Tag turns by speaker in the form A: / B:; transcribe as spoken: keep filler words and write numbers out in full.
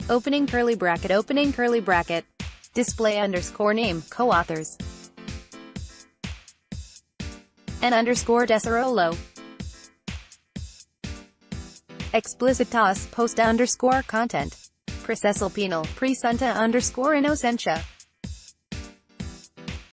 A: opening curly bracket, opening curly bracket, display underscore name, co-authors, and underscore Desarrollo, explicitas, post underscore content, procesal penal, presunta underscore innocentia.